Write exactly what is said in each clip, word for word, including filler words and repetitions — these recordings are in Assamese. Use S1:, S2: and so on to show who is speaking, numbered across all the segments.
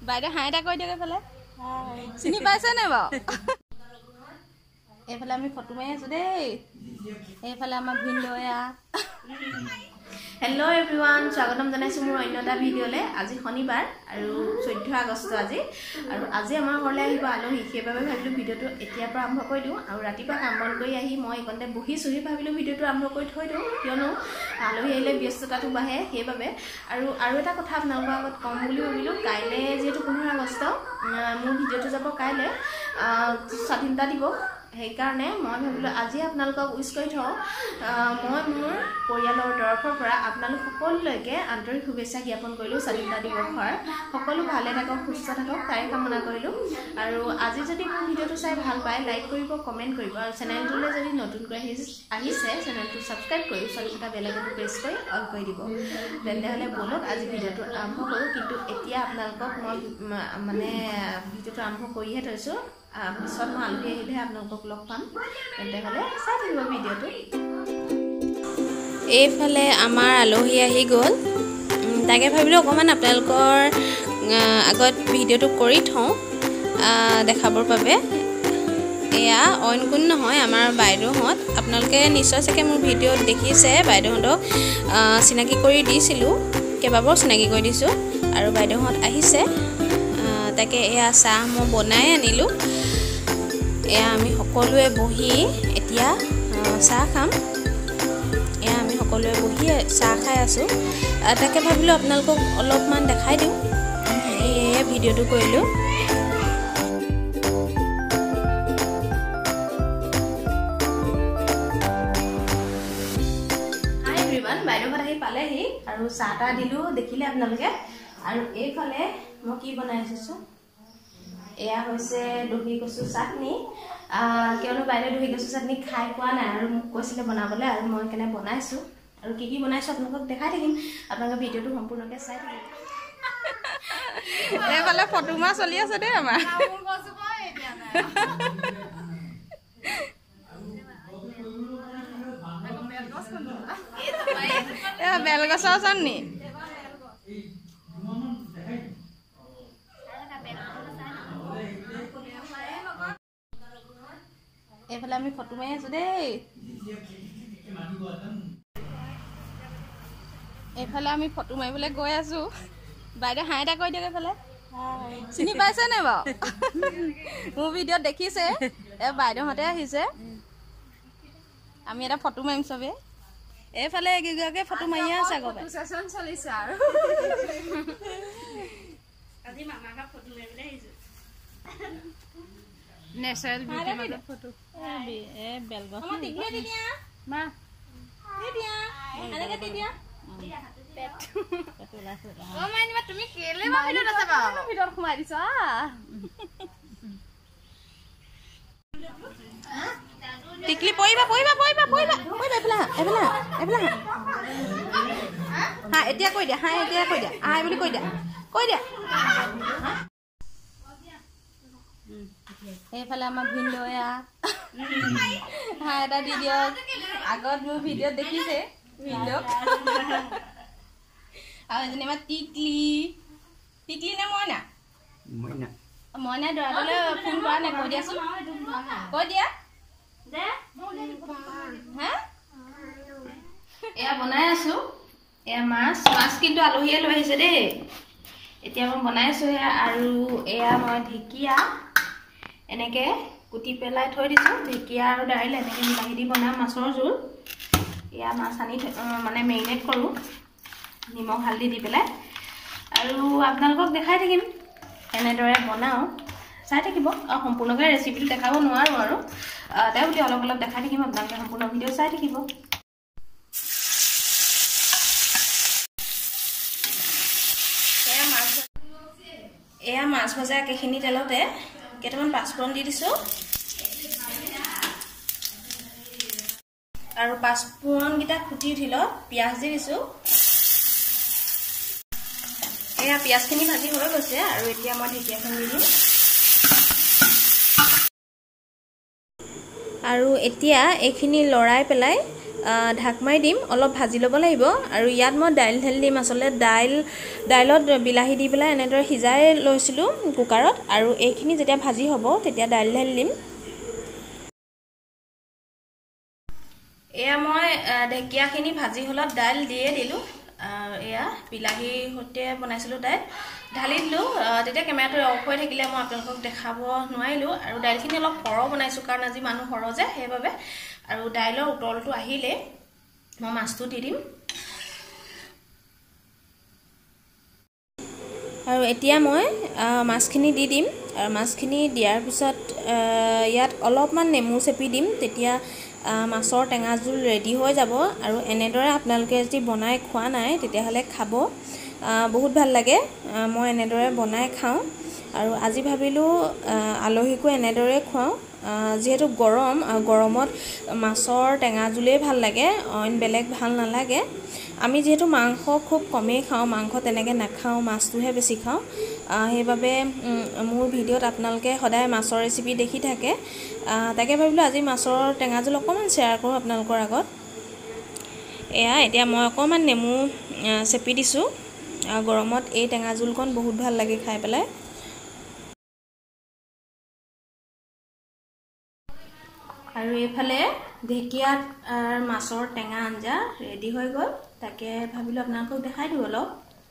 S1: বাইদেউ হাই এটা কৈ দিয়ক এইফালে চিনি পাইছে নে বাৰু এইফালে আমি ফটো মাৰি আছো দেই এইফালে আমাৰ ভিনদয়া
S2: हेलो एवरीवन स्वागतम जनाइছো মোৰ অন্য এটা ভিডিঅলে আজি শনিবাৰ আৰু চৈধ্য আগষ্ট আজি আৰু আজি আমাৰ ঘৰলে আহিব আলহী সেইবাবে ভাবিলো ভিডিঅটো এতিয়াৰ পৰা আৰম্ভ কৰি দিও আৰু ৰাতিপুৱা কাম বন কৰি আহি মই একন্তে বহি চহি ভাবিলো ভিডিঅটো আৰম্ভ কৰি থৈ দিও কিয়নো আলহী আহিলে ব্যস্ততাটো বাঢ়ে সেইবাবে আৰু আৰু এটা কথা আপোনালোকৰ আগত কম বুলি ভাবিলো কাইলে যেহেতু পোন্ধৰ আগষ্ট মোৰ ভিডিঅটো যাব কাইলে স্বাধীনতা দিৱস সেইকাৰণে মই ভাবিলো আজি আপোনালোকক উইশ কৰি থওঁ মই মোৰ পৰিয়ালৰ তৰফৰ পৰা আপোনালোক সকলোলৈকে আন্তৰিক শুভেচ্ছা জ্ঞাপন কৰিলো স্বাধীনতা দিৱসৰ সকলো ভালে থাকক সুস্থ থাকক তাৰে কামনা কৰিলো আৰু আজি যদি মোৰ ভিডিঅটো চাই ভাল পায় লাইক কৰিব কমেন্ট কৰিব আৰু চেনেলটোলৈ যদি নতুনকৈ আহিছে চেনেলটো সাবস্ক্ৰাইব কৰি ওচৰতে বেল আইকনটো প্ৰেছ কৰি অল কৰি দিব তেন্তে বলক আজি ভিডিঅটো আৰম্ভ কৰো কিন্তু এতিয়া আপোনালোকক মই মানে ভিডিঅটো আৰম্ভ কৰিহে থৈছো পিছত মই আলহী আহিলে আপোনালোকক লগ পাম তেন্তে হলে চাই থাকিব ভিডিঅটো
S1: এইফালে আমাৰ আলহী আহি গ'ল তাকে ভাবিলো অকমান আপোনালোকৰ আগত ভিডিঅটো কৰি থওঁ দেখাবৰ বাবে এয়া অইন কোন নহয় আমাৰ বাইদেউহঁত আপোনালোকে নিশ্চয় চাগে মোৰ ভিডিঅ'ত দেখিছে বাইদেউহঁতক চিনাকি কৰি দিছিলোঁ কেইবাবাৰো চিনাকি কৰি দিছোঁ আৰু বাইদেউহঁত আহিছে তাকে এয়া চাহ মই বনাই আনিলোঁ এয়া আমি সকলোৱে বহি এতিয়া চাহ খাম এয়া আমি সকলোৱে বহি চাহ খাই আছোঁ তাকে ভাবিলোঁ আপোনালোকক অলপমান দেখাই দিওঁ এয়ে ভিডিঅ'টো কৰিলোঁ হাই এভৰিৱান বাইদেউহঁত আহি পালেহি আৰু চাহ তাহ দিলোঁ দেখিলে আপোনালোকে আৰু এইফালে মই কি বনাই আছোঁ এয়া হৈছে দহি কচু চাটনি কিয়নো বাইদেউ দহি কচু চাটনি খাই পোৱা নাই আৰু মোক কৈছিলে বনাবলৈ আৰু মই কেনে বনাইছোঁ আৰু কি কি বনাইছোঁ আপোনালোকক দেখাই থাকিম আপোনালোকে ভিডিঅ'টো সম্পূৰ্ণকৈ চাই থাকিব এইফালে ফটো মাৰ চলি আছে দেই আমাৰ বেলগছৰ চাটনি এইফালে আমি ফটো মাৰি আছো দেই এইফালে আমি ফটো মাৰিবলৈ গৈ আছো বাইদেউ হাই এটা কৈ দিয়ক এইফালে চিনি পাইছে নে বাৰু মোৰ ভিডিঅ'ত দেখিছে এই বাইদেউহঁতে আহিছে আমি এটা ফটো মাৰিম চবে এইফালে এগৰাকী ফটো মাৰিয়ে আছে আগত চেচন চলিছে আৰু আজি মামাকা ফটো মাৰিবলৈ আহিছো नेचुरल ब्यूटी मतलब फोटो ए ए बेलगस हम दिखिए दिया मां दे दिया आले के दिया पेट पेटला से ओ माइनी मा तुमी केले मा भिडियो नचाबा भिडियो खुमाइ दिस टिकली पइबा पइबा पइबा पइबा पइबा एफला एफला एफला हां एतिया कइ दे हां एतिया कइ दे आइ বুলি कइ दे कइ दे এইফালে আমাৰ ভিনদয়া হাই এটা দি দিয়ক আগত মোৰ ভিডিঅ'ত দেখিছে ভিনদক আৰু এজনী আমাৰ টিকলি টিকলি নে মইনা মইনা মইনা দৰালৈ ফোন কৰা নাই কৈ দিয়াচোন কৈ দিয়া হা এয়া বনাই আছো এয়া মাছ মাছ কিন্তু আলহীয়ে লৈ আহিছে দেই এতিয়া মই বনাই আছো আৰু এয়া মই ঢেকীয়া এনেকে কুটি পেলাই থৈ দিছো ঢেকীয়া আৰু দাইল এনেকে মিলাই দি বনাম মাছৰ জোল ইয়া মাছ আনি মানে মেৰিনেট কৰো নিমখ হালধি দি পেলাই আৰু আপোনালোকক দেখাই থাকিম এনেদৰে বনাও চাই থাকিব সম্পূৰ্ণকৈ ৰেচিপিটো দেখাব নোৱাৰো আৰু তাই বুলি অলপ অলপ দেখাই থাকিম আপোনালোকে সম্পূৰ্ণ ভিডিঅ' চাই থাকিব এয়া মাছ এয়া মাছ ভজা কেখিনি তেলতে কেটামান পাঁচফোৰণ দি দিছো আৰু পাঁচফোৰণ গিটা খুটি উঠিল পিয়াজ দি দিছো এয়া পিয়াজখিনি ভাজি হৈ গৈছে আৰু এতিয়া মই ঢেকীয়াখিনি দি দিম আৰু এতিয়া এইখিনি লৰাই পেলাই ঢাক মাৰি দিম, অলপ ভাজি ল'ব লাগিব। আৰু ইয়াত মই দাইল ঢালি দিম। আচলতে দাইল দাইলত বিলাহী দি পেলাই এনেদৰে সিজাই লৈছিলোঁ কুকাৰত, আৰু এইখিনি যেতিয়া ভাজি হ'ব তেতিয়া দাইল ঢালি দিম। এয়া মই ঢেকীয়াখিনি ভাজি হ'লত দাইল দিয়ে দিলোঁ। এয়া বিলাহীৰ সৈতে বনাইছিলোঁ দাইল, ঢালি দিলোঁ। তেতিয়া কেমেৰাটো অফ হৈ থাকিলে মই আপোনালোকক দেখাব নোৱাৰিলোঁ। আৰু দাইলখিনি অলপ সৰহ বনাইছোঁ কাৰণ আজি মানুহ সৰহ যে, সেইবাবে। আৰু দাইলৰ উতলটো আহিলে মই মাছটো দি দিম। আৰু এতিয়া মই মাছখিনি দি দিম। আৰু মাছখিনি দিয়াৰ পিছত ইয়াত অলপমান নেমু চেপি দিম, তেতিয়া মাছৰ টেঙা জোল ৰেডি হৈ যাব। আৰু এনেদৰে আপোনালোকে যদি বনাই খোৱা নাই তেতিয়াহ'লে খাব, বহুত ভাল লাগে। মই এনেদৰে বনাই খাওঁ, আৰু আজি ভাবিলোঁ আলহীকো এনেদৰে খুৱাওঁ। যিহেতু গৰম, গৰমত মাছৰ টেঙা জোলেই ভাল লাগে, অইন বেলেগ ভাল নালাগে। আমি যিহেতু মাংস খুব কমেই খাওঁ, মাংস তেনেকৈ নাখাওঁ, মাছটোহে বেছি খাওঁ। সেইবাবে মোৰ ভিডিঅ'ত আপোনালোকে সদায় মাছৰ ৰেচিপি দেখি থাকে। তাকে ভাবিলোঁ আজি মাছৰ টেঙা জোল অকণমান শ্বেয়াৰ কৰোঁ আপোনালোকৰ আগত। এয়া এতিয়া মই অকণমান নেমু চেপি দিছোঁ। গৰমত এই টেঙা জোলকণ বহুত ভাল লাগে খাই পেলাই। আৰু এইফালে ঢেকীয়াত মাছৰ টেঙা আঞ্জা ৰেডি হৈ গ'ল। তাকে ভাবিলোঁ আপোনালোকক দেখাই দিওঁ অলপ।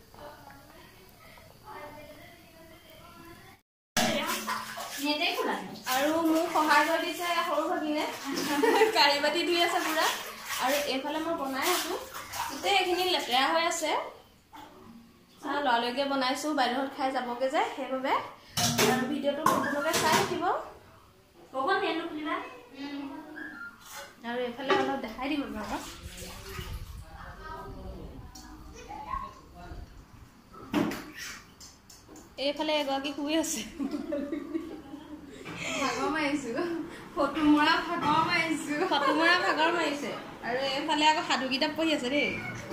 S1: আৰু মোক সহায় কৰি দিছে সৰু ভগিনে, কাঢ়ি বাতি ধুই আছে পুৰা। আৰু এইফালে মই বনাই আছোঁ, গোটেই এইখিনি লেতেৰা হৈ আছে। লৰালৰিকৈ বনাইছোঁ, বাইদেউহঁত খাই যাবগৈ যে, সেইবাবে। আৰু ভিডিঅ'টো সম্পূৰ্ণকৈ চাই থাকিব। আৰু এইফালে অলপ দেখাই দিম আপোনালোকক। এইফালে এগৰাকী শুই আছে, ভাগৰ মাৰিছোঁ, ফটো মৰা ভাগৰ মাৰিছোঁ, ফটো মৰা ভাগৰ মাৰিছে। আৰু এইফালে আকৌ সাধু কিতাপ পঢ়ি আছে দেই।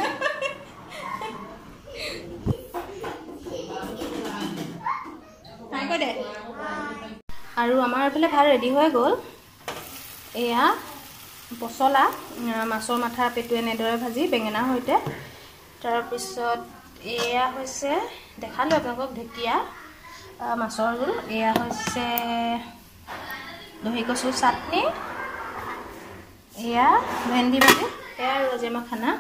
S1: দে। আৰু আমাৰ এইফালে ভাত ৰেডি হৈ গ'ল। এয়া পচলা, মাছৰ মাথা পেটু এনেদৰে ভাজি বেঙেনাৰ সৈতে। তাৰপিছত এয়া হৈছে, দেখালোঁ আপোনালোকক, ঢেকীয়া মাছৰ জোল। এয়া হৈছে দহি কচুৰ চাটনি, এয়া ভেন্দি ভাজি, এয়া ৰজেমা খানা।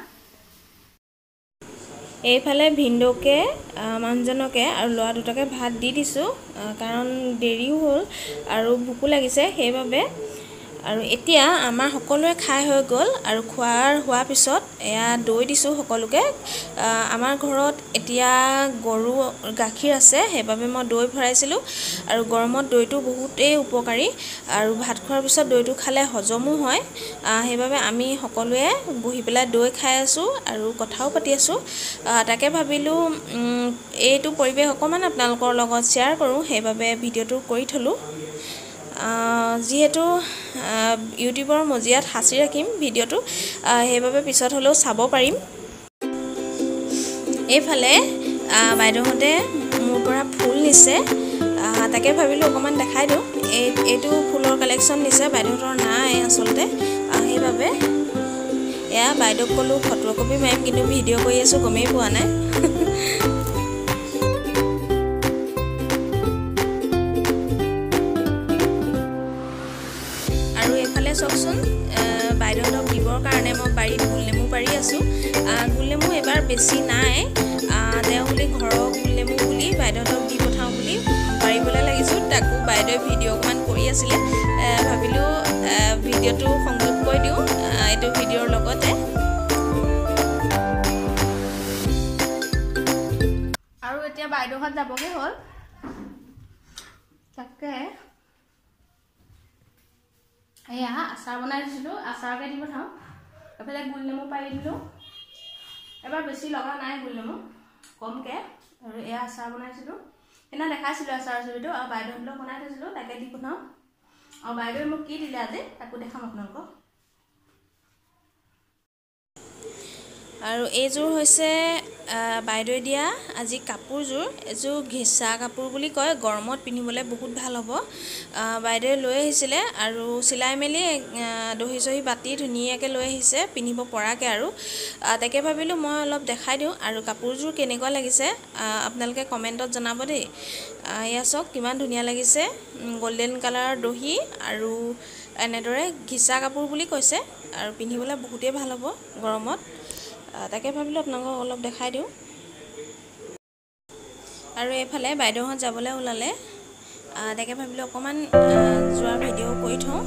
S1: এইফালে ভিনদেউকে, মানুহজনকে আৰু ল'ৰা দুটাকে ভাত দি দিছোঁ, কাৰণ দেৰিও হ'ল আৰু ভোকো লাগিছে সেইবাবে। আৰু এতিয়া আমাৰ সকলোৱে খাই হৈ গ'ল। আৰু খোৱাৰ হোৱাৰ পিছত এয়া দৈ দিছোঁ সকলোকে। আমাৰ ঘৰত এতিয়া গৰু গাখীৰ আছে, সেইবাবে মই দৈ ভৰাইছিলোঁ। আৰু গৰমত দৈটো বহুতেই উপকাৰী, আৰু ভাত খোৱাৰ পিছত দৈটো খালে হজমো হয়। সেইবাবে আমি সকলোৱে বহি পেলাই দৈ খাই আছোঁ আৰু কথাও পাতি আছোঁ। তাকে ভাবিলোঁ এইটো পৰিৱেশ অকণমান আপোনালোকৰ লগত শ্বেয়াৰ কৰোঁ, সেইবাবে ভিডিঅ'টো কৰি থলোঁ। যিহেতু ইউটিউবৰ মজিয়াত সাঁচি ৰাখিম ভিডিঅ'টো, সেইবাবে পিছত হ'লেও চাব পাৰিম। এইফালে বাইদেউহঁতে মোৰ পৰা ফুল নিছে, তাকে ভাবিলোঁ অকণমান দেখাই দিওঁ। এই এইটো ফুলৰ কালেকশ্যন নিছে, বাইদেউহঁতৰ নাই আচলতে, সেইবাবে। এয়া বাইদেউক ক'লোঁ ফটো একপি মাৰিম, কিন্তু ভিডিঅ' কৰি আছোঁ গমেই পোৱা নাই। আৰু এইফালে চাওকচোন, বাইদেউহঁতক দিবৰ কাৰণে মই বাৰীত গোল নেমু পাৰি আছোঁ। গোল নেমু এইবাৰ বেছি নাই, তেওঁ বুলি ঘৰৰ গোল নেমু বুলি বাইদেউহঁতক দি পঠাওঁ বুলি পাৰিবলৈ লাগিছোঁ। তাকো বাইদেৱে ভিডিঅ' অকণমান কৰি আছিলে, ভাবিলোঁ ভিডিঅ'টো সংযোগ কৰি দিওঁ এইটো ভিডিঅ'ৰ লগতে। আৰু এতিয়া বাইদেউহঁত যাবগৈ হ'ল, তাকে এয়া আচাৰ বনাই দিছিলোঁ, আচাৰকে দি পঠাওঁ। এইফালে গোল নেমু পাৰি দিলোঁ, এবাৰ বেছি লগা নাই গোল নেমু, কমকৈ। আৰু এয়া আচাৰ বনাইছিলোঁ, সেইদিনা দেখাইছিলোঁ আচাৰ ৰেচিপিটো, আৰু বাইদেউহঁতক বনাই থৈছিলোঁ, তাকে দি পঠাওঁ। আৰু বাইদেৱে মোক কি দিলে আজি তাকো দেখাম আপোনালোকক। আৰু এইযোৰ হৈছে বাইদেৱে দিয়া আজি কাপোৰযোৰ। এযোৰ ঘিচা কাপোৰ বুলি কয়, গৰমত পিন্ধিবলৈ বহুত ভাল হ'ব। বাইদেৱে লৈ আহিছিলে আৰু চিলাই মেলি দহি চহি বাতি ধুনীয়াকৈ লৈ আহিছে পিন্ধিব পৰাকৈ। আৰু তাকে ভাবিলোঁ মই অলপ দেখাই দিওঁ আৰু কাপোৰযোৰ কেনেকুৱা লাগিছে আপোনালোকে কমেণ্টত জনাব দেই। এয়া চাওক কিমান ধুনীয়া লাগিছে, গল্ডেন কালাৰৰ দহি আৰু এনেদৰে ঘিচা কাপোৰ বুলি কৈছে আৰু পিন্ধিবলৈ বহুতেই ভাল হ'ব গৰমত। তাকে ভাবিলোঁ আপোনালোকক অলপ দেখাই দিওঁ। আৰু এইফালে বাইদেউহঁত যাবলৈ ওলালে, তাকে ভাবিলোঁ অকণমান যোৱাৰ ভিডিঅ' কৰি থওঁ।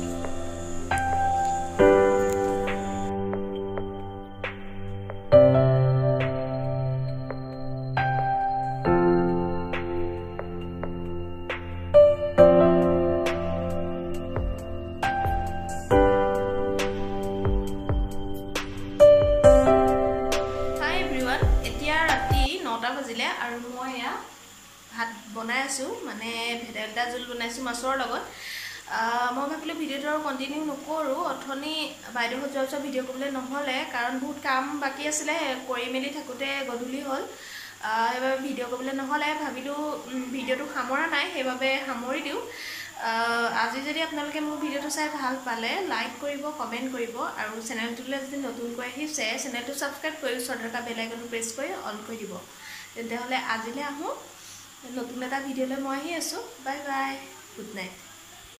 S1: এতিয়া ৰাতি নটা বাজিলে আৰু মই এয়া ভাত বনাই আছোঁ, মানে ভেদাইলতা জোল বনাইছোঁ মাছৰ লগত। মই ভাবিলোঁ ভিডিঅ'টো আৰু কণ্টিনিউ নকৰোঁ, অথনি বাইদেউহঁত যোৱাৰ পিছত ভিডিঅ' কৰিবলৈ নহ'লে, কাৰণ বহুত কাম বাকী আছিলে, কৰি মেলি থাকোঁতে গধূলি হ'ল। সেইবাবে ভিডিঅ' কৰিবলৈ নহ'লে, ভাবিলোঁ ভিডিঅ'টো সামৰা নাই সেইবাবে সামৰি দিওঁ। আজি যদি আপোনালোকে মোৰ ভিডিঅ'টো চাই ভাল পালে লাইক কৰিব, কমেণ্ট কৰিব আৰু চেনেলটোলৈ যদি নতুনকৈ আহিছে চেনেলটো ছাবস্ক্ৰাইব কৰি ওচৰত থকা বেল আইকনটো প্ৰেছ কৰি অন কৰি দিব। তেতিয়াহ'লে আজিলৈ আহোঁ, নতুন এটা ভিডিঅ'লৈ মই আহি আছোঁ। Bye bye, good night.